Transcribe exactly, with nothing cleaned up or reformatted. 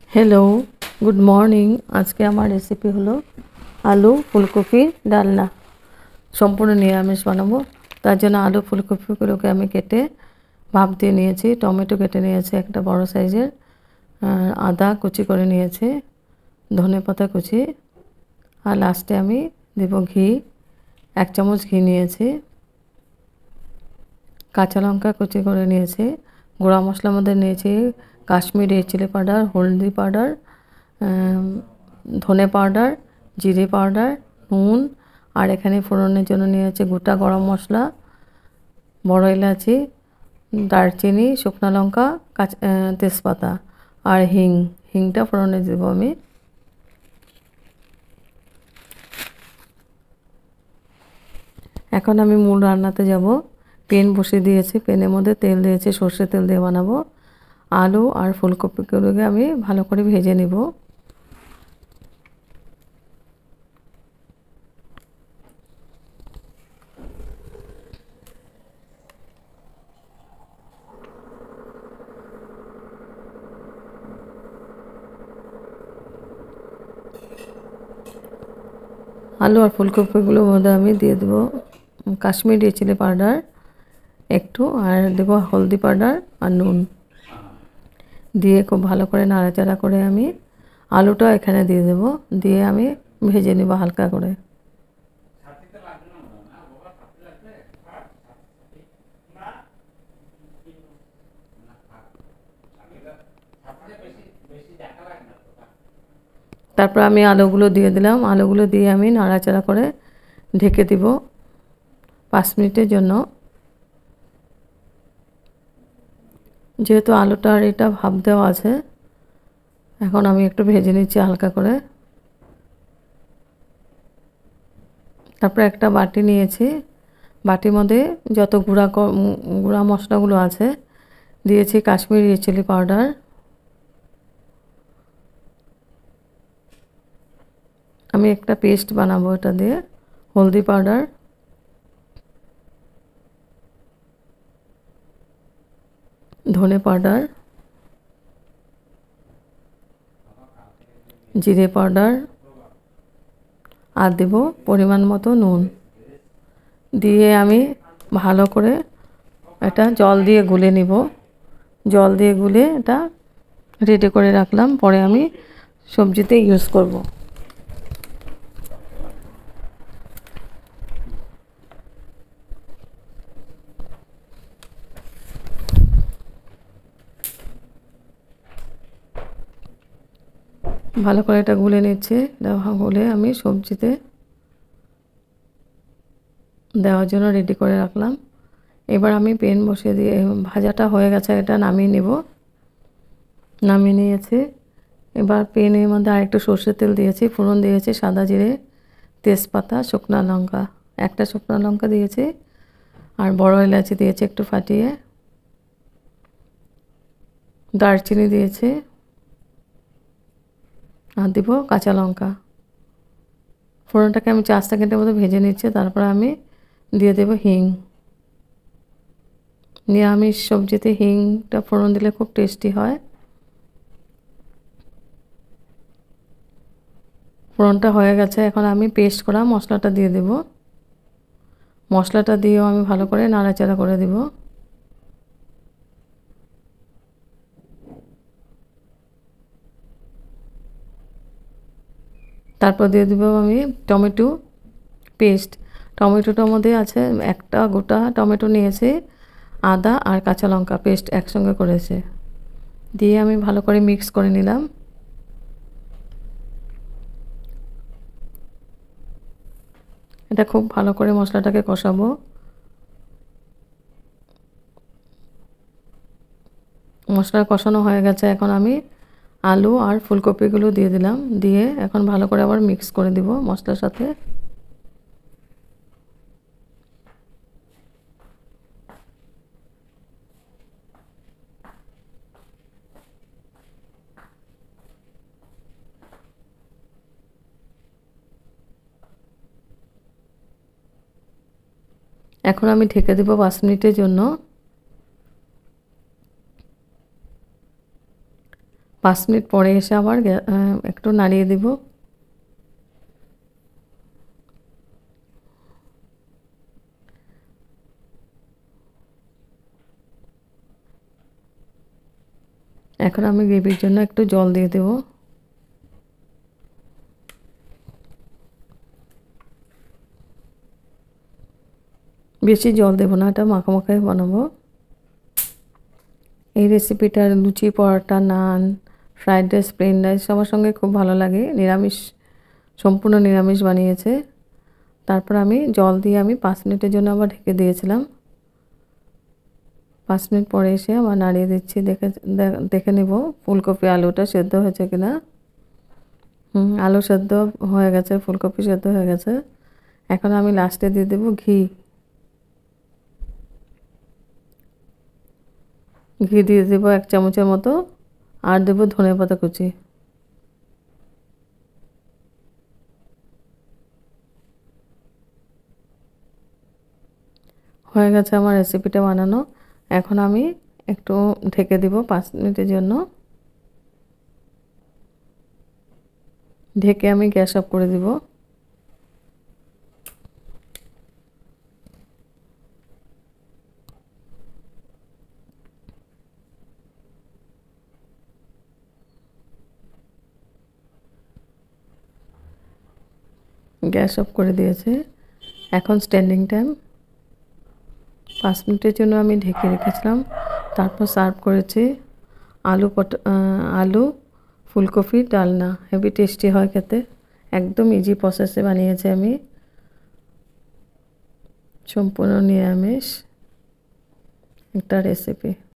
Hello good morning. आज के आमार रेसिपि हलो आलू फुलकपिर डालना सम्पूर्ण निरामिष बानाबो। तार जोन्नो आलू फुलकपिगुलोके आमि केटे भाप दिए निয়েছি, टमेटो केटे निয়েছি एकटा बड़ो साइजेर, आदा कुचि करे निয়েছি, धनेपाता कुचि और लास्टे आमि देब घी, एक चामच घी निয়েছি, काँचा लंका कुचि करे निয়েছি, गुड़ा मशलार मध्य निয়েছি काश्मीरी चिली पाउडार, हल्दी पाउडार, धने पाउडार, जिरे पाउडार, नून और एखाने फोड़नेर जोन्नो निয়েছি गोटा गरम मशला, बड़ो एलाची, दारचिनी, शुकनो लंका, तेजपाता और हिंग। हिंगटा फोड़ने देब आमि। एखन आमि मूल रान्नाते যাব। पेन बसिए दिएছি, पेनेर मধ্যে तेल दिएছি, सर्षेर तेल दिए बानाबो। आलू और फुलकपिगुलोके आमि भालो करे भेजे निब। आलू और फुलकपिगुलोर मধ্যে आमि दिए देब काश्मीरी चिली पाउडार एकटू और देब हल्दी पाउडार और नून दिए खूब भालो करे नाड़ाचाड़ा करे आमि आलूटा एखाने दिए देब। दिए आमि भेजे निब हालका करे। तारपर आमि आलूगुलो दिए दिलाम। आलूगुलो दिए आमि नाड़ाचाड़ा करे ढेके दिब पाँच मिनिटेर जोन्नो। जेहेतु आलूटा और एटा भाप देওয়া আছে, এখন আমি একটু ভেজে নিচ্ছি হালকা করে। তারপর একটা বাটি নিয়েছি, বাটির মধ্যে যত গুঁড়া গুঁড়া মশলাগুলো আছে দিয়েছি কাশ্মীরি চিলি পাউডার, আমি একটা পেস্ট বানাবো এটা দিয়ে, হলদি পাউডার, धने पाउडार, जिरे पाउडार और देब परिमाण मतो नून दिए आमी भालो करे एटा जल दिए गुले निब। जल दिए गुले एटा रेडी करे राखलाम, परे आमी सब्जिते यूज करब। ভালো করে এটা গুলে নিচ্ছে, গুলে আমি সবজিতে দেওয়ার জন্য রেডি করে রাখলাম। এবার আমি পেন বসিয়ে দিয়ে ভাজাটা হয়ে গেছে, এটা নামিয়ে নেব। নামিয়ে নিয়েছি। এবার পেনের মধ্যে আরেকটু সরষের তেল দিয়েছি, ফোড়ন দিয়েছি সাদা জিরে, তেজপাতা, শুকনো লঙ্কা, একটা শুকনো লঙ্কা দিয়েছি আর বড় এলাচি দিয়েছি একটু ফাটিয়ে, দারচিনি দিয়েছি আর দিব কাঁচা লঙ্কা। ফোড়নটাকে আমি চার সেকেন্ডের মতো ভেজে নিচ্ছি। তারপর আমি দিয়ে দেব হিং। নিরামিষ সবজিতে হিংটা ফোড়ন দিলে খুব টেস্টি হয়। ফোড়নটা হয়ে গেছে, এখন আমি পেস্ট করা মশলাটা দিয়ে দেব। মশলাটা দিয়েও আমি ভালো করে নাড়াচাড়া করে দেব। তারপর দিয়ে দেব আমি টমেটো পেস্ট। টমেটোটার মধ্যে আছে একটা গোটা টমেটো নিয়েছি, আদা আর কাঁচা লঙ্কা পেস্ট একসঙ্গে করেছে, দিয়ে আমি ভালো করে মিক্স করে নিলাম। এটা খুব ভালো করে মশলাটাকে কষাবো। মশলা কষানো হয়ে গেছে, এখন আমি आलू और फुलकपिगुलो दिए दिलाम। दिए एखन भालो करे आबार मिक्स करे दिब मशलार साथे। एखन आमी ढेके दिब पाँच मिनिटेर जोन्नो। পাঁচ মিনিট পরে এসে আবার একটু নাড়িয়ে দিব। এখন আমি গ্রেভির জন্য একটু জল দিয়ে দেব। বেশি জল দেব না, এটা মাখামাখাই বানাবো। এই রেসিপিটা luchi, paratha, naan, fried rice, plain rice সবার সঙ্গে খুব ভালো লাগে। নিরামিষ, সম্পূর্ণ নিরামিষ বানিয়েছে। তারপর আমি জল দিয়ে আমি পাঁচ মিনিটের জন্য আবার ঢেকে দিয়েছিলাম। পাঁচ মিনিট পরে এসে আবার নাড়িয়ে দিচ্ছি। দেখে দেখে নেব ফুলকপি আলুটা সেদ্ধ হয়েছে কিনা। হুম, আলু সেদ্ধ হয়ে গেছে, ফুলকপি সেদ্ধ হয়ে গেছে। এখন আমি লাস্টে দিয়ে দেব ঘি। ঘি দিয়ে দেবো এক চামচের মতো, আর দেবো ধনেপাতা কুচি। হয়ে গেছে আমার রেসিপিটা বানানো। এখন আমি একটু ঢেকে দিব পাঁচ মিনিটের জন্য। ঢেকে আমি গ্যাস অফ করে দিব। গ্যাস অফ করে দিয়েছে। এখন স্ট্যান্ডিং টাইম। পাঁচ মিনিটের জন্য আমি ঢেকে রেখেছিলাম, তারপর সার্ভ করেছি। আলু পট আলু ফুলকপির ডালনা হেভি টেস্টি হয় খেতে। একদম ইজি প্রসেসে বানিয়েছি আমি, সম্পূর্ণ নিরামিষ একটা রেসিপি।